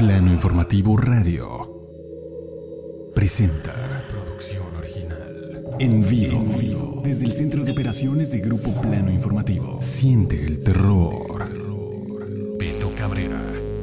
Plano Informativo Radio presenta producción original en vivo, desde el Centro de Operaciones de Grupo Plano Informativo. Siente el terror. Beto Cabrera.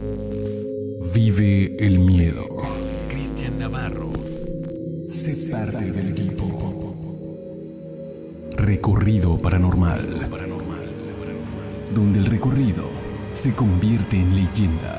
Vive el miedo. Cristian Navarro. Sé parte del equipo. Recorrido paranormal. Donde el recorrido se convierte en leyenda.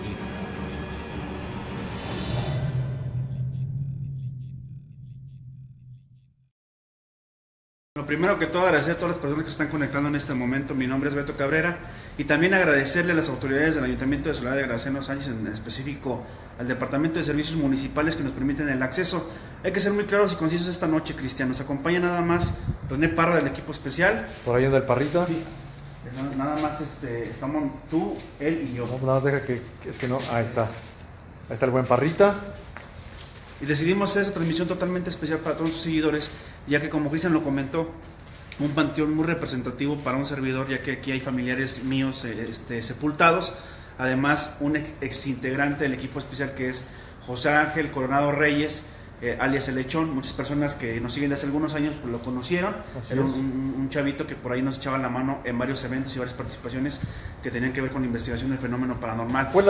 Primero que todo, agradecer a todas las personas que se están conectando en este momento. Mi nombre es Beto Cabrera y también agradecerle a las autoridades del Ayuntamiento de Soledad de Graciano Sánchez, en específico al Departamento de Servicios Municipales, que nos permiten el acceso. Hay que ser muy claros y concisos esta noche, Cristian. Nos acompaña nada más René Parra del equipo especial. Por ahí anda el Parrita. Sí. Nada más estamos tú, él y yo. No, nada, deja que es que no. Ahí está. Ahí está el buen Parrita. Y decidimos hacer esta transmisión totalmente especial para todos sus seguidores, ya que, como Cristian lo comentó, un panteón muy representativo para un servidor, ya que aquí hay familiares míos sepultados. Además, un exintegrante del equipo especial, que es José Ángel Coronado Reyes, alias El Lechón. Muchas personas que nos siguen desde hace algunos años pues lo conocieron. Era un chavito que por ahí nos echaba la mano en varios eventos y varias participaciones que tenían que ver con la investigación del fenómeno paranormal. Pues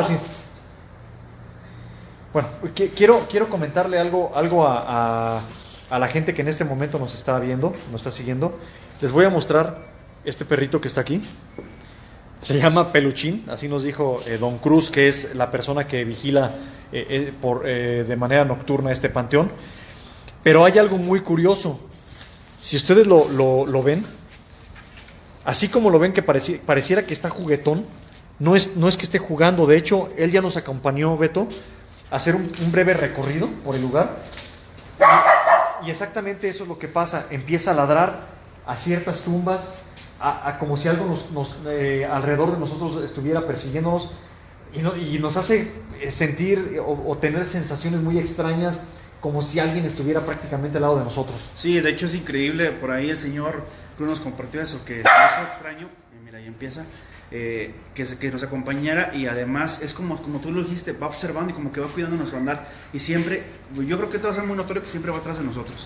bueno, quiero comentarle algo a la gente que en este momento nos está viendo, nos está siguiendo. Les voy a mostrar este perrito que está aquí. Se llama Peluchín, así nos dijo Don Cruz, que es la persona que vigila de manera nocturna este panteón. Pero hay algo muy curioso. Si ustedes lo ven, así como lo ven que pareciera que está juguetón, no es que esté jugando. De hecho, él ya nos acompañó, Beto, a hacer un breve recorrido por el lugar. Y exactamente eso es lo que pasa. Empieza a ladrar a ciertas tumbas, como si algo alrededor de nosotros estuviera persiguiéndonos, y nos hace sentir o tener sensaciones muy extrañas, como si alguien estuviera prácticamente al lado de nosotros. Sí, de hecho es increíble. Por ahí el señor Cruz nos compartió eso, que se hizo extraño. Mira, ahí empieza. Que nos acompañara, y además es como tú lo dijiste, va observando y como que va cuidando nuestro andar, y siempre, yo creo que esto va a ser muy notorio, que siempre va atrás de nosotros.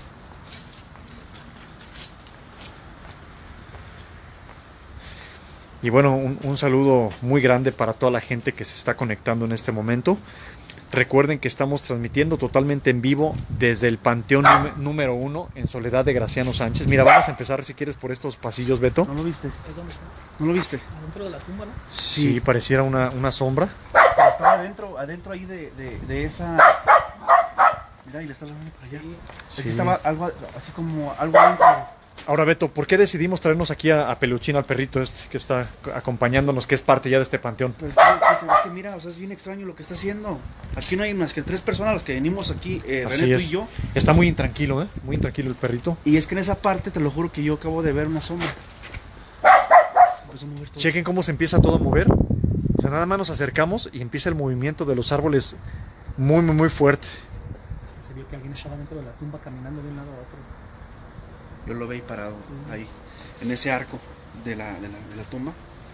Y bueno, un saludo muy grande para toda la gente que se está conectando en este momento. Recuerden que estamos transmitiendo totalmente en vivo desde el Panteón número 1 en Soledad de Graciano Sánchez. Mira, vamos a empezar, si quieres, por estos pasillos, Beto. ¿No lo viste? ¿Es dónde está? ¿No lo viste? Adentro de la tumba, ¿no? Sí, pareciera una sombra. Pero estaba adentro ahí de esa... Mira, y le está hablando para allá. Sí. Aquí estaba algo, así como algo adentro. Ahora, Beto, ¿por qué decidimos traernos aquí a Peluchín, al perrito que está acompañándonos, que es parte ya de este panteón? Pues es que mira, o sea, es bien extraño lo que está haciendo. Aquí no hay más que 3 personas las que venimos aquí, René, tú y yo. Está muy intranquilo, muy intranquilo el perrito. Y es que en esa parte, te lo juro, que yo acabo de ver una sombra. Se empezó a mover todo. Chequen cómo se empieza todo a mover. O sea, nada más nos acercamos y empieza el movimiento de los árboles muy, muy, muy fuerte. Se vio que alguien estaba dentro de la tumba caminando de un lado a otro. Yo lo veí parado ahí, en ese arco de la tumba.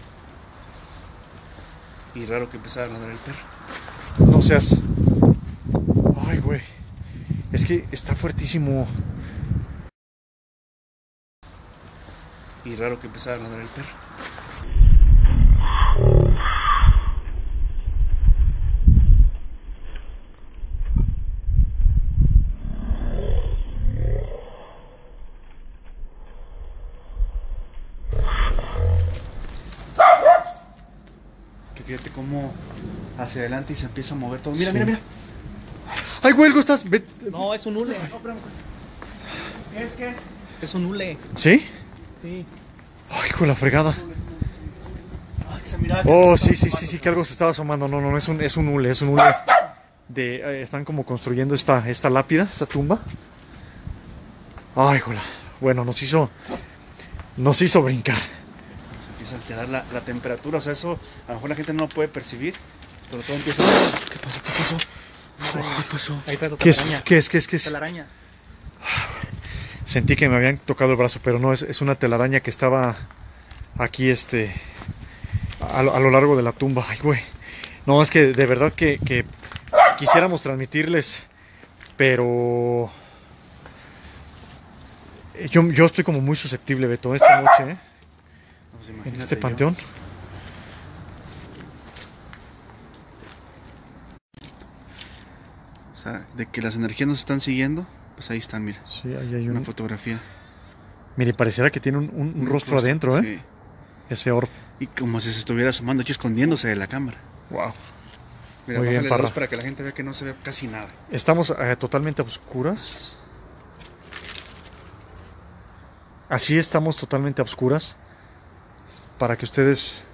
Y raro que empezara a ladrar el perro. No seas... Ay, güey. Es que está fuertísimo. Y raro que empezara a ladrar el perro. Fíjate cómo hacia adelante y se empieza a mover todo. Mira, Sí. mira. Ay, güey, algo estás... No, es un hule. ¿Qué es? Es un hule. ¿Sí? Sí. Ay, con la fregada. Oh, sí, que algo se estaba asomando. No, es un hule, están como construyendo esta lápida, esta tumba. Ay, joder. Bueno, nos hizo brincar. Se empieza a alterar la temperatura, o sea, eso a lo mejor la gente no lo puede percibir, pero todo empieza a... ¿Qué pasó? ¿Qué pasó? Ahí está tu ¿Qué telaraña. es? Telaraña. Sentí que me habían tocado el brazo, pero no, es una telaraña que estaba aquí, a lo largo de la tumba. Ay, güey. No, es que de verdad que quisiéramos transmitirles, pero yo estoy como muy susceptible, Beto, esta noche, No, pues en imagínate este yo. panteón. O sea, de que las energías nos están siguiendo, pues ahí están, mira. Sí, ahí hay Una un... fotografía. Mire, pareciera que tiene un rostro adentro, Sí. Ese orb. Y como si se estuviera asomando, aquí escondiéndose de la cámara. Wow. Mira, Muy bien, bájale la Parra. luz para que la gente vea que no se ve casi nada. Estamos totalmente a oscuras. Así estamos totalmente a oscuras. Para que ustedes...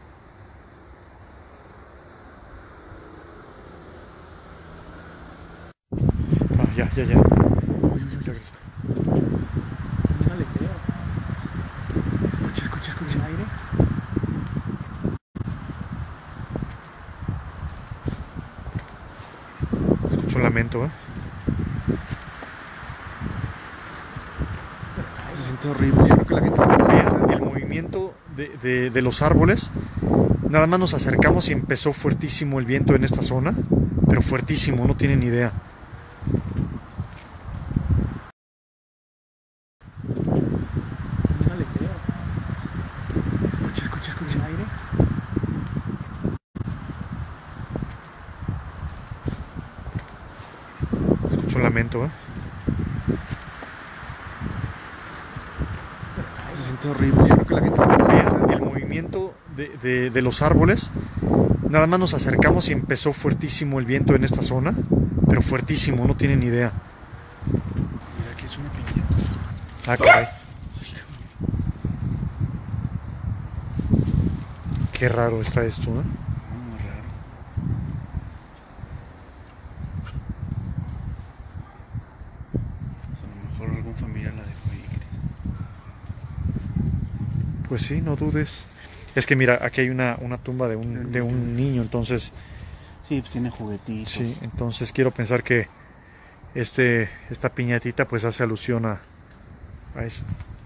Ah, ya. No le creo. Escucha. ¿El aire? Escucho un lamento, Se siente horrible. Yo creo que la gente se siente El movimiento de los árboles. Nada más nos acercamos y empezó fuertísimo el viento en esta zona. Pero fuertísimo, no tienen idea. No le creo. Escucha. ¿El aire? Escucho un lamento, Se siente horrible. Yo creo que la gente se siente El movimiento de los árboles. Nada más nos acercamos y empezó fuertísimo el viento en esta zona. Pero fuertísimo, no tienen idea. Mira, aquí es una piñata. Ah, caray. Qué raro está esto, Muy raro. Pues a lo mejor algún familiar la dejó ahí, Cris. Pues sí, no dudes. Es que mira, aquí hay una tumba de un niño, entonces, Sí, pues tiene juguetitos. sí, entonces quiero pensar que esta piñatita pues hace alusión a eso.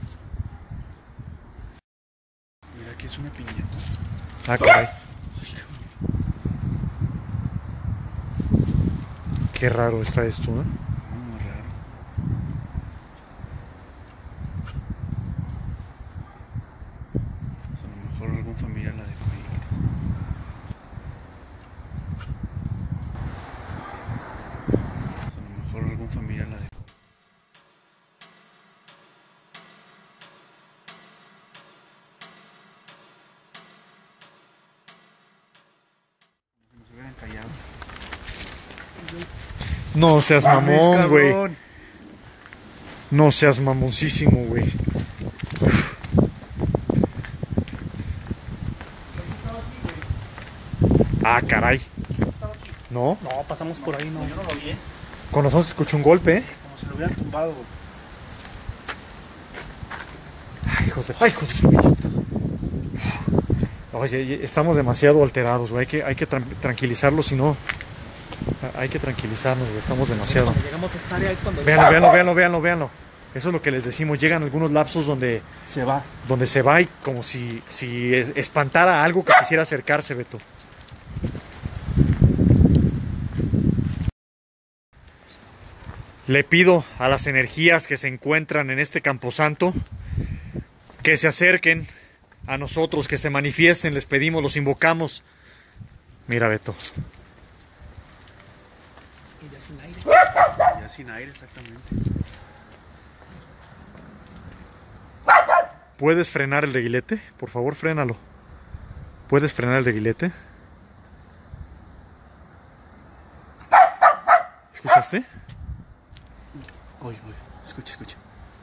Mira, aquí es una piñata. Ah, caray. Qué raro está esto, Muy raro. Pues a lo mejor algún familiar la dejó ahí, Cris. Pues a lo mejor algún familiar la dejó. Como si hubieran callado. No seas mamón, Mames, güey. cabrón. No seas mamoncísimo, güey. Ah, caray. No, No, pasamos por ahí, no. Yo no lo vi, con razón se escuchó un golpe, como si lo hubieran tumbado, güey. Ay, hijos de su bicho. Oye, estamos demasiado alterados, güey. Hay que tranquilizarlos, si no. Hay que tranquilizarnos, güey. Estamos demasiado. Cuando llegamos a esta área es cuando... Véanlo. Eso es lo que les decimos. Llegan algunos lapsos donde Se va. se va y como si espantara algo que quisiera acercarse, Beto. Le pido a las energías que se encuentran en este camposanto que se acerquen a nosotros, que se manifiesten, les pedimos, los invocamos. Mira, Beto. Y ya sin aire. Ya sin aire, exactamente. ¿Puedes frenar el reguilete? Por favor, frénalo. ¿Puedes frenar el reguilete? ¿Escuchaste? Oye, escucha.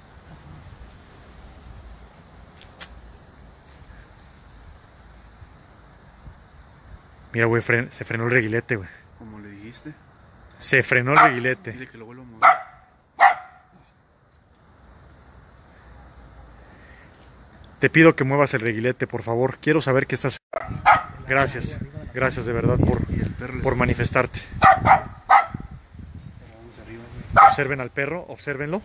Mira, güey, se frenó el reguilete, güey. Como le dijiste. Se frenó el reguilete. Dile que lo vuelvo a mover. Te pido que muevas el reguilete, por favor. Quiero saber que estás... Gracias de verdad Y el perro le por está- manifestarte. Vamos arriba, güey. Observen al perro, obsérvenlo.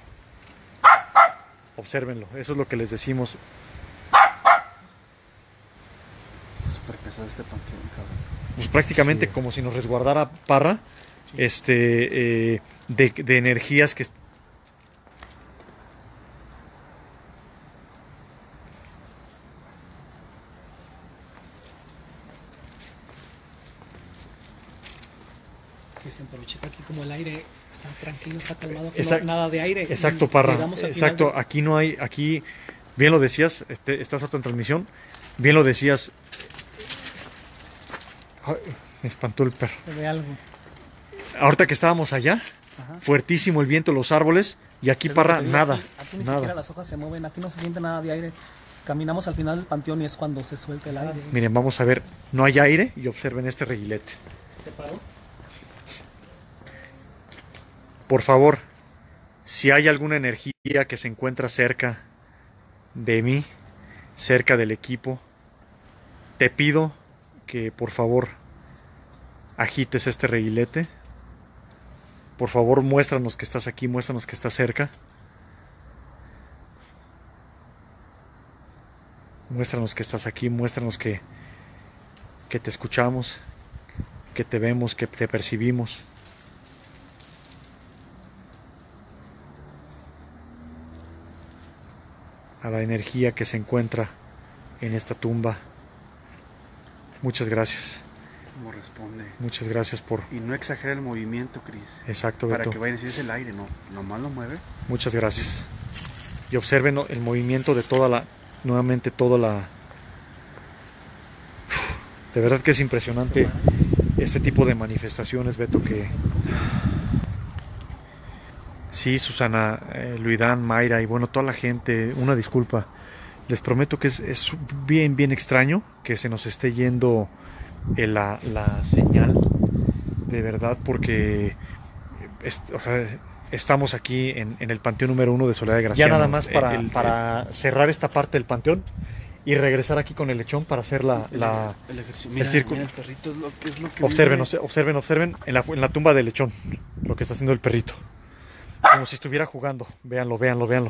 Obsérvenlo, eso es lo que les decimos. Está súper pesado. casa de este panteón, cabrón. Pues prácticamente Sí. como si nos resguardara Parra, de energías que... Dicen, pero checa aquí como el aire está tranquilo, está calmado, que Exacto. nada de aire. Exacto, Y Parra. llegamos al Exacto. final Aquí no hay, aquí, bien lo decías, estás ahorita en transmisión, bien lo decías. Ay, me espantó el perro. de algo. Ahorita que estábamos allá, Ajá. fuertísimo el viento, los árboles, y aquí Es lo que Parra, te digo, nada, aquí ni siquiera nada. las hojas se mueven, aquí no se siente nada de aire. Caminamos al final del panteón y es cuando se suelta el aire. Miren, vamos a ver, no hay aire y observen este reguilete. ¿Se paró? Por favor, si hay alguna energía que se encuentra cerca de mí, cerca del equipo, te pido que por favor agites este reguilete. Por favor, muéstranos que estás aquí, muéstranos que estás cerca. Muéstranos que estás aquí, muéstranos que te escuchamos, que te vemos, que te percibimos. A la energía que se encuentra en esta tumba. Muchas gracias. ¿Cómo responde? Muchas gracias por... Y no exagera el movimiento, Cris. Exacto, Para Beto. que vayan a decir es el aire, no. Nomás lo mueve. Muchas gracias. Y observen el movimiento de toda la... Nuevamente toda la... De verdad que es impresionante este tipo de manifestaciones, Beto, que... Sí, Susana, Luidán, Mayra y bueno, toda la gente, una disculpa. Les prometo que es bien, bien extraño que se nos esté yendo la señal, de verdad, porque o sea, estamos aquí en el panteón número 1 de Soledad de Graciano. Ya nada más para cerrar esta parte del panteón y regresar aquí con el lechón para hacer El ejercicio. Mira, el círculo. mira, el perrito es lo que Observen, vive. observen en la tumba del lechón lo que está haciendo el perrito. Como si estuviera jugando. Véanlo, véanlo, véanlo.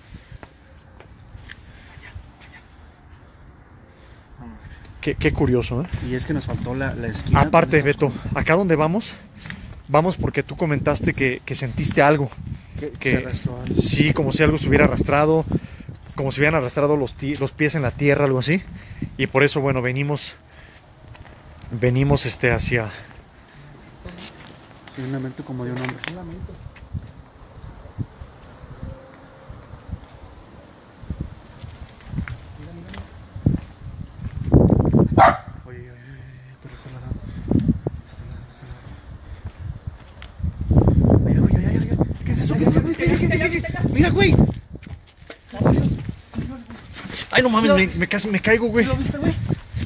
Vamos. Qué curioso, ¿eh? Y es que nos faltó la esquina. Aparte, Beto, acá donde vamos porque tú comentaste que sentiste algo. Que se arrastró algo. Sí, como si algo se hubiera arrastrado, como si hubieran arrastrado los pies en la tierra, algo así. Y por eso, bueno, venimos hacia... Sí, un lamento como de un hombre. Un lamento. Oye, pero está ladrando. Está ladrando. Oye. ¿Qué es eso? ¿Qué es eso? Mira, güey. Ay, no mames, me caigo, güey. ¿Lo viste, güey?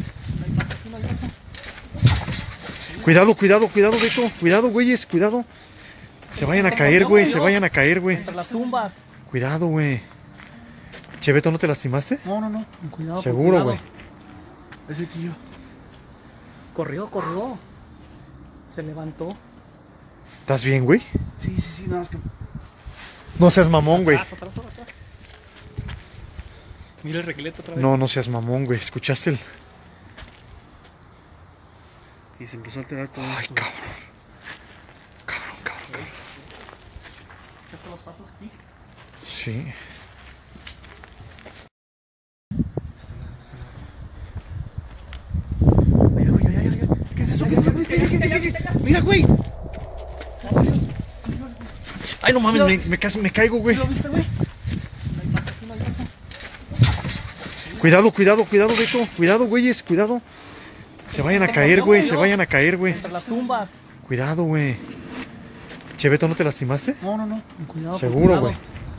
Cuidado, Beto. Cuidado, güeyes, cuidado. Se vayan a caer, güey, se vayan a caer, güey. Entre las tumbas. Cuidado, güey. Che, Beto, ¿no te lastimaste? No. Cuidado. Seguro, güey. Ese tío. Corrió. Se levantó. ¿Estás bien, güey? Sí, nada más que. No seas mamón, güey. Atrás. Mira el reguilete otra vez. No seas mamón, güey. ¿Escuchaste el...? Y se empezó a alterar todo Ay, esto. cabrón. ¿Echaste los pasos aquí? Sí. Oye. ¿Qué es eso? ¿Qué es eso? Mira, güey. Ay, no mames, me caigo, güey. ¿Lo viste, güey? Cuidado, Beto. Cuidado, güeyes, cuidado. Se vayan a caer, güey, se vayan a caer, güey. Entre las tumbas. Cuidado, güey. Che, Beto, ¿no te lastimaste? No. Cuidado. Seguro, güey.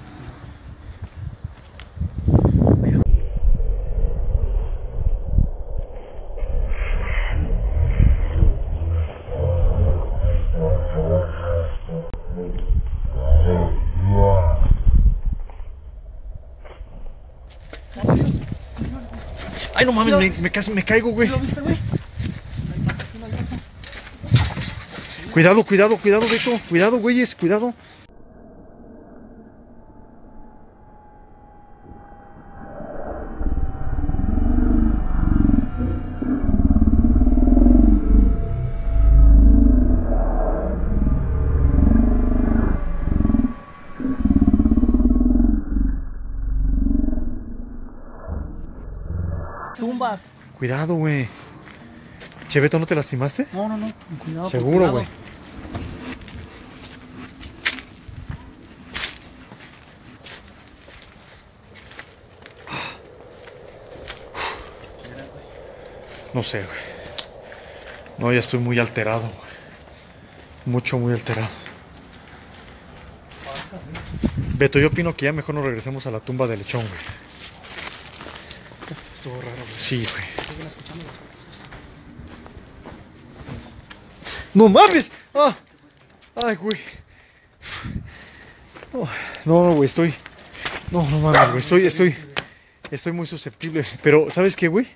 Ay, no mames, me caigo, güey. ¿Lo viste, güey? Cuidado, Beto. Cuidado, güeyes, cuidado. Tumbas. Cuidado, güey. Cheveto, ¿no te lastimaste? No, no, no. Con cuidado. con Seguro, cuidado. güey. No sé, güey. No, ya estoy muy alterado, güey. Mucho, muy alterado. Beto, yo opino que ya mejor nos regresemos a la tumba del lechón, güey. Estuvo raro, güey. Sí, güey. Siguen escuchando las cosas. ¡No mames! ¡Ah! ¡Ay, güey! No, güey, estoy... No mames, güey, estoy muy susceptible. Pero, ¿sabes qué, güey?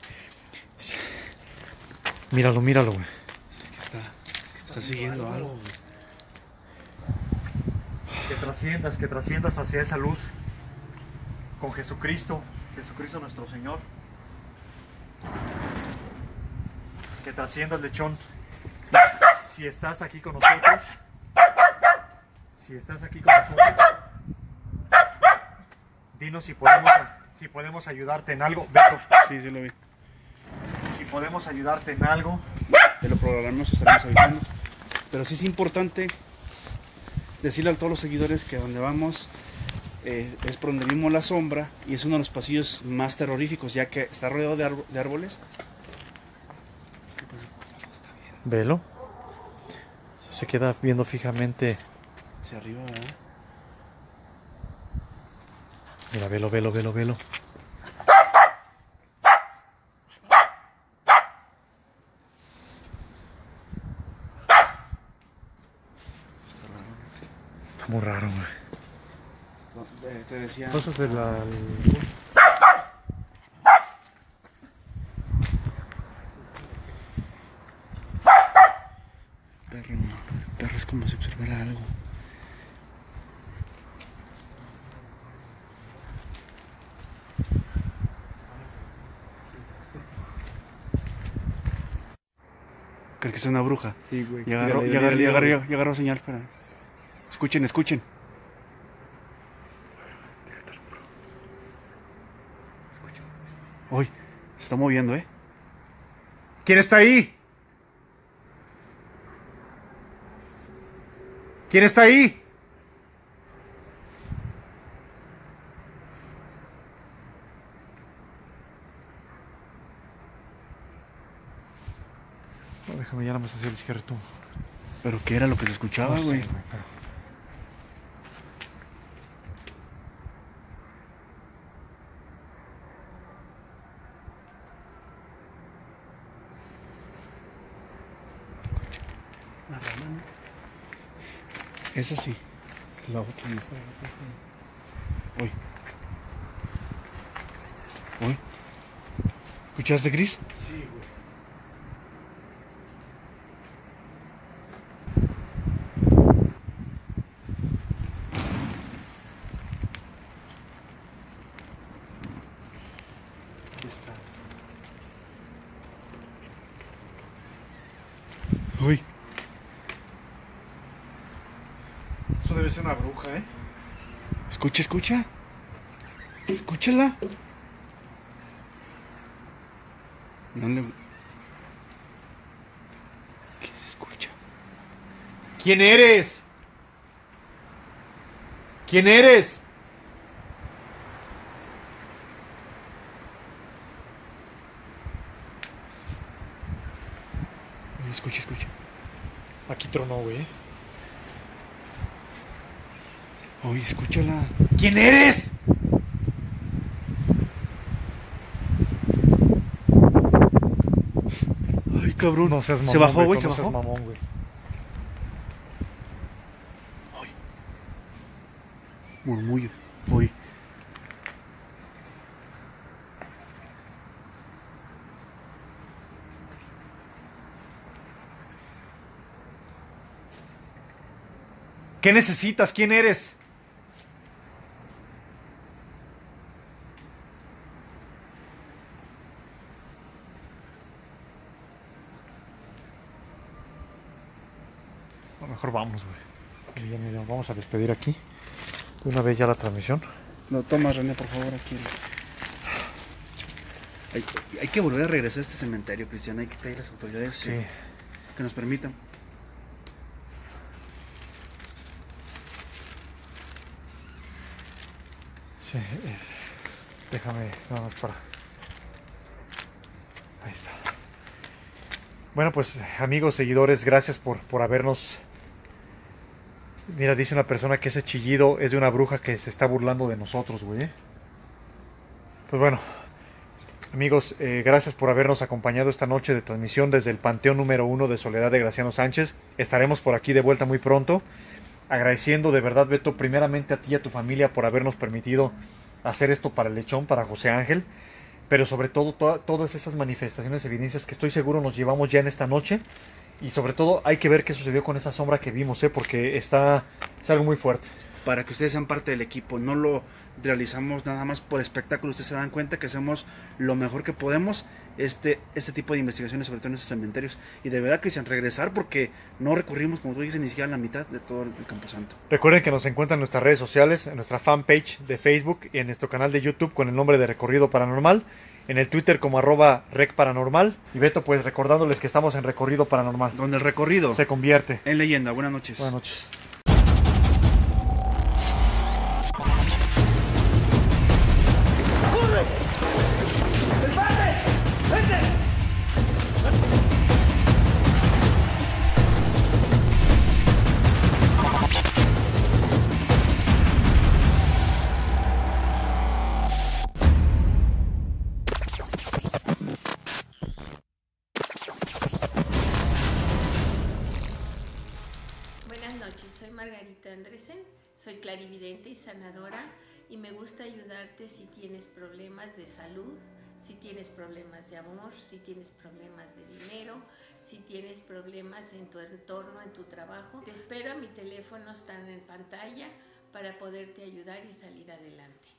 Míralo, güey. Está siguiendo algo, güey. Que trasciendas hacia esa luz. Con Jesucristo nuestro Señor. Que trasciendas, lechón. Si estás aquí con nosotros, dinos si podemos ayudarte en algo. Beto, Sí, sí lo vi. si podemos ayudarte en algo. De lo programamos, estaremos avisando. Pero sí es importante decirle a todos los seguidores que donde vamos es por donde vimos la sombra y es uno de los pasillos más terroríficos, ya que está rodeado de árboles. Velo. Se queda viendo fijamente. Hacia arriba, ¿verdad? Mira, velo. Está muy raro, güey. Te decía. Cosas de la... Perro es como si observara algo. Creo que es una bruja. Sí, güey. Y agarró señal para. Escuchen. Uy, se está moviendo, ¿eh? ¿Quién está ahí? ¿Quién está ahí? No, déjame, ya no me hacia el izquierdo. Pero ¿qué era lo que se escuchaba, No sé, güey? pero- La rama, ¿no? Esa sí. La otra no. Uy. ¿Escuchaste, Chris? Sí, güey. Aquí está. Uy. Eso debe ser una bruja, ¿eh? Escucha. Escúchala. No le... ¿Qué se escucha? ¿Quién eres? ¿Quién eres? Uy, escucha. Aquí tronó, güey. Uy, escúchala. ¿Quién eres? Ay, cabrón. No seas mamón, se bajó, güey, Beto, se no seas bajó. mamón, güey. Murmullo. Uy. ¿Qué necesitas? ¿Quién eres? No, mejor vamos, güey. Vamos a despedir aquí. De una vez ya la transmisión. Lo tomas, René, por favor, aquí. Hay que volver a regresar a este cementerio, Cristian. Hay que pedir a las autoridades Sí. que nos permitan. Sí, déjame, no, para. Ahí está. Bueno, pues amigos, seguidores, gracias por habernos. Mira, dice una persona que ese chillido es de una bruja que se está burlando de nosotros, güey. Pues bueno, amigos, gracias por habernos acompañado esta noche de transmisión desde el Panteón número 1 de Soledad de Graciano Sánchez. Estaremos por aquí de vuelta muy pronto. Agradeciendo de verdad, Beto, primeramente a ti y a tu familia por habernos permitido hacer esto para el lechón, para José Ángel, pero sobre todo todas esas manifestaciones, evidencias que estoy seguro nos llevamos ya en esta noche, y sobre todo hay que ver qué sucedió con esa sombra que vimos, porque es algo muy fuerte. Para que ustedes sean parte del equipo, no lo realizamos nada más por espectáculo, ustedes se dan cuenta que hacemos lo mejor que podemos este tipo de investigaciones, sobre todo en estos cementerios, y de verdad que se han regresar porque no recurrimos, como tú dices, ni siquiera a la mitad de todo el Camposanto. Recuerden que nos encuentran en nuestras redes sociales, en nuestra fanpage de Facebook y en nuestro canal de YouTube con el nombre de Recorrido Paranormal, en el Twitter como @RecParanormal, y Beto, pues recordándoles que estamos en Recorrido Paranormal, Donde el recorrido se convierte en leyenda. Buenas noches. Buenas noches. Buenas noches, soy Margarita Andresen, soy clarividente y sanadora y me gusta ayudarte si tienes problemas de salud, si tienes problemas de amor, si tienes problemas de dinero, si tienes problemas en tu entorno, en tu trabajo. Te espero, mi teléfono está en pantalla para poderte ayudar y salir adelante.